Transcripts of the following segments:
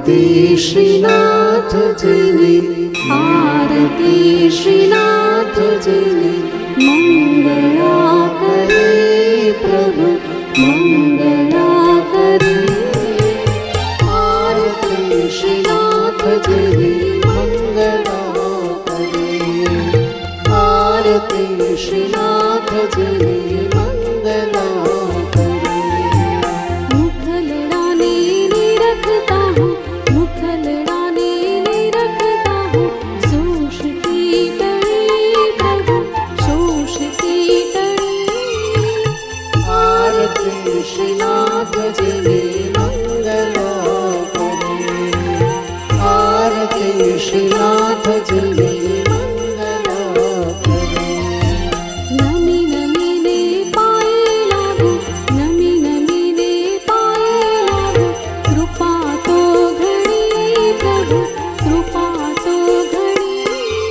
आरती श्रीनाथ जनी, आरती श्रीनाथ जनी, मंगला करे प्रभु मंगला करे। आरती श्रीनाथ जनी मंगला करे, आरती श्रीनाथ जनी मंगला करे। मुखलड़ाने रखता हूँ, मुखलड़ाने रखता हूँ, शोष की टड़ी प्रभु शोष की टड़ी। आरती श्रीनाथ जनी मंगला करे, आरती श्रीनाथ जनी मंगला करे। नमी नमी ने पाए लागू, नमी नमी ने पाए लागू, कृपा तो घड़ी प्रभु कृपा तो घड़ी।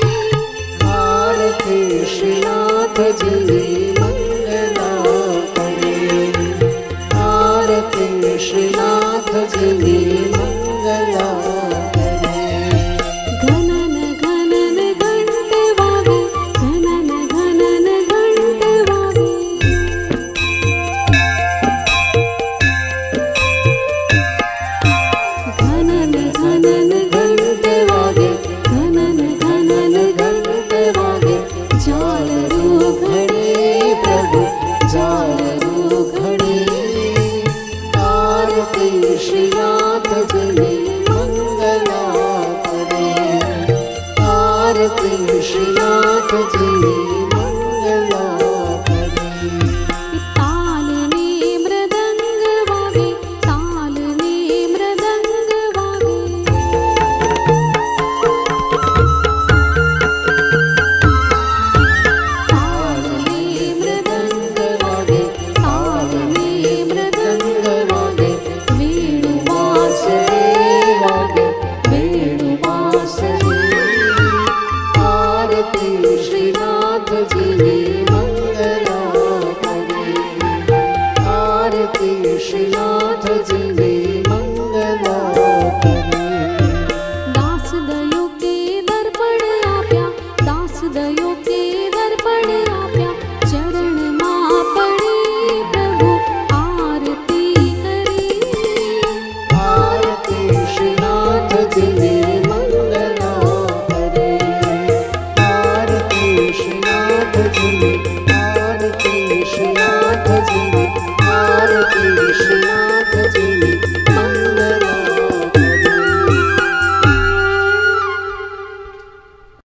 आरती श्रीनाथ जनी मंगला करे, आरती श्रीनाथ जनी मंगला करे। घनन घनन घंट वागे, घनन घनन घंट वागे। घनन घनन घंट वागे, घनन घनन घंट वागे, जालरू घड़ी प्रभु जाल